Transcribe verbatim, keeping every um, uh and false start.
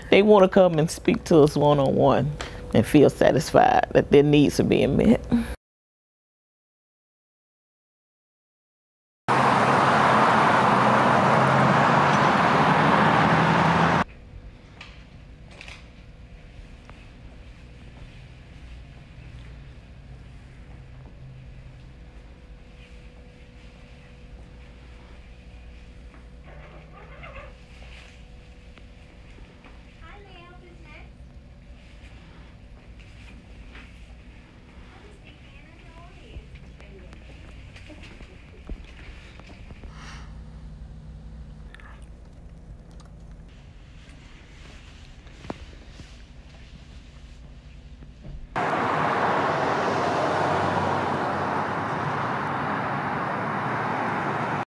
They want to come and speak to us one-on-one and feel satisfied that their needs are being met.